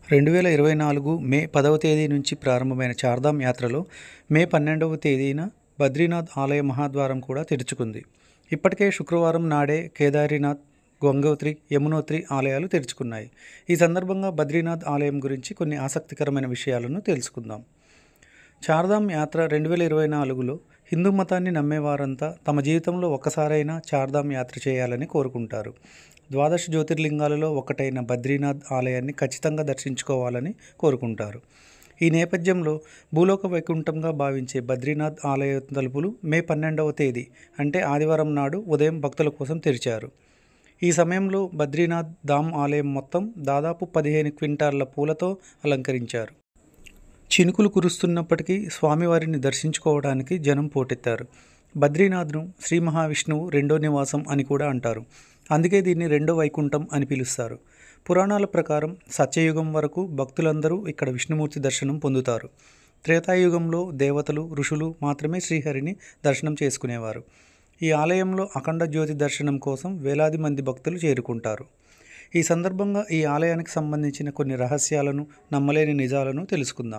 2024 మే 10వ తేదీ నుంచి ప్రారంభమైన చార్ధామ్ యాత్రలో మే 12వ తేదీన బద్రీనాథ్ ఆలయ మహాద్వారం కూడా తెరుచుకుంది. ఇప్పటికే శుక్రవారం నాడే కేదారీనాథ్, గంగోత్రి, యమునోత్రి ఆలయాలు తెరుచుకున్నాయి. ఈ సందర్భంగా బద్రీనాథ్ ఆలయం గురించి కొన్ని ఆసక్తికరమైన విషయాలను తెలుసుకుందాం. చార్ధామ్ యాత్ర 2024లో హిందూ మతాన్ని నమ్మేవారంతా తమ జీవితంలో ఒక్కసారైనా చార్ధామ్ యాత్ర చేయాలని కోరుకుంటారు. ద్వాదశ జ్యోతిర్లింగాలలో ఒకటైన బద్రీనాథ్ ఆలయాన్ని ఖచ్చితంగా దర్శించుకోవాలని కోరుకుంటారు. ఈ నేపథ్యంలో భూలోక వైకుంఠంగా భావించే బద్రీనాథ్ ఆలయ తలుపులు మే 12వ తేదీ అంటే ఆదివారం నాడు ఉదయం భక్తుల కోసం తెరిచారు. ఈ సమయంలో బద్రీనాథ్ ధామ్ ఆలయం మొత్తం దాదాపు 15 క్వింటాళ్ల పూలతో అలంకరించారు. చినుకులు కురుస్తున్నప్పటికీ స్వామివారిని దర్శించుకోవడానికి జనం పోటెత్తారు. బద్రీనాథ్ను శ్రీ మహావిష్ణువు రెండో నివాసం అని కూడా అంటారు. అందుకే దీన్ని రెండో వైకుంఠం అని పిలుస్తారు. పురాణాల ప్రకారం సత్యయుగం వరకు భక్తులందరూ ఇక్కడ విష్ణుమూర్తి దర్శనం పొందుతారు. త్రేతాయుగంలో దేవతలు, ఋషులు మాత్రమే శ్రీహరిని దర్శనం చేసుకునేవారు. ఈ ఆలయంలో అఖండ జ్యోతి దర్శనం కోసం వేలాది మంది భక్తులు చేరుకుంటారు. ఈ సందర్భంగా ఈ ఆలయానికి సంబంధించిన కొన్ని రహస్యాలను, నమ్మలేని నిజాలను తెలుసుకుందాం.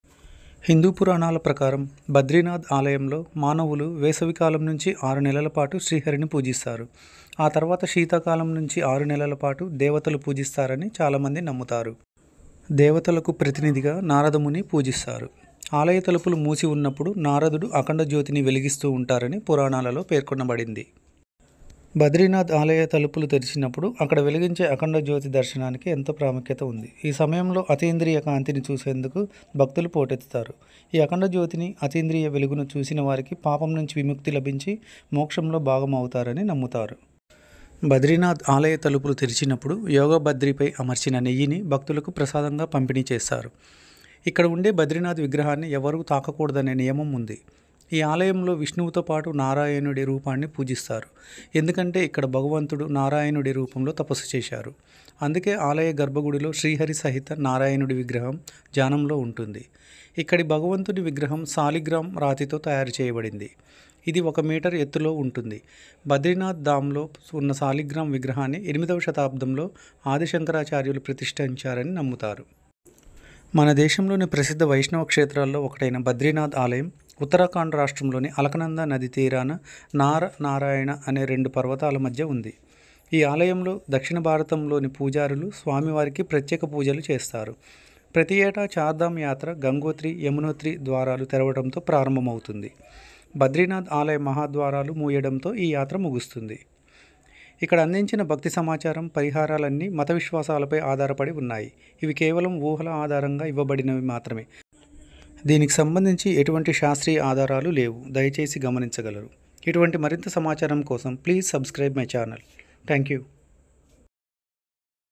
హిందూ పురాణాల ప్రకారం బద్రీనాథ్ ఆలయంలో మానవులు వేసవికాలం నుంచి 6 నెలల పాటు శ్రీహరిని పూజిస్తారు. ఆ తర్వాత శీతాకాలం నుంచి 6 నెలల పాటు దేవతలు పూజిస్తారని చాలామంది నమ్ముతారు. దేవతలకు ప్రతినిధిగా నారదముని పూజిస్తారు. ఆలయ తలుపులు మూసి ఉన్నప్పుడు నారదుడు అఖండ జ్యోతిని వెలిగిస్తూ ఉంటారని పురాణాలలో పేర్కొనబడింది. బద్రీనాథ్ ఆలయ తలుపులు తెరిచినప్పుడు అక్కడ వెలిగించే అఖండ జ్యోతి దర్శనానికి ఎంతో ప్రాముఖ్యత ఉంది. ఈ సమయంలో అతీంద్రియ కాంతిని చూసేందుకు భక్తులు పోటెత్తుతారు. ఈ అఖండ జ్యోతిని, అతీంద్రియ వెలుగును చూసిన వారికి పాపం నుంచి విముక్తి లభించి మోక్షంలో భాగం అవుతారని నమ్ముతారు. బద్రీనాథ్ ఆలయ తలుపులు తెరిచినప్పుడు యోగభద్రిపై అమర్చిన నెయ్యిని భక్తులకు ప్రసాదంగా పంపిణీ చేస్తారు. ఇక్కడ ఉండే బద్రీనాథ్ విగ్రహాన్ని ఎవరూ తాకకూడదనే నియమం ఉంది. ఈ ఆలయంలో విష్ణువుతో పాటు నారాయణుడి రూపాన్ని పూజిస్తారు. ఎందుకంటే ఇక్కడ భగవంతుడు నారాయణుడి రూపంలో తపస్సు చేశారు. అందుకే ఆలయ గర్భగుడిలో శ్రీహరి సహిత నారాయణుడి విగ్రహం ధ్యానంలో ఉంటుంది. ఇక్కడి భగవంతుడి విగ్రహం సాలిగ్రామ్ రాతితో తయారు చేయబడింది. ఇది 1 మీటర్ ఎత్తులో ఉంటుంది. బద్రీనాథ్ ధామ్లో ఉన్న సాలిగ్రామ్ విగ్రహాన్ని 8వ శతాబ్దంలో ఆదిశంకరాచార్యులు ప్రతిష్ఠించారని నమ్ముతారు. మన దేశంలోని ప్రసిద్ధ వైష్ణవ క్షేత్రాల్లో ఒకటైన బద్రీనాథ్ ఆలయం ఉత్తరాఖండ్ రాష్ట్రంలోని అలకనంద నది తీరాన నారాయణ అనే 2 పర్వతాల మధ్య ఉంది. ఈ ఆలయంలో దక్షిణ భారతంలోని పూజారులు స్వామివారికి ప్రత్యేక పూజలు చేస్తారు. ప్రతి ఏటా చార్ధామ్ యాత్ర గంగోత్రి, యమునోత్రి ద్వారాలు తెరవడంతో ప్రారంభమవుతుంది. బద్రీనాథ్ ఆలయ మహాద్వారాలు మూయడంతో ఈ యాత్ర ముగుస్తుంది. ఇక్కడ అందించిన భక్తి సమాచారం, పరిహారాలన్నీ మత విశ్వాసాలపై ఆధారపడి ఉన్నాయి. ఇవి కేవలం ఊహల ఆధారంగా ఇవ్వబడినవి మాత్రమే. దీనికి సంబంధించి ఎటువంటి శాస్త్రీయ ఆధారాలు లేవు. దయచేసి గమనించగలరు. ఇటువంటి మరింత సమాచారం కోసం please subscribe my channel. Thank you.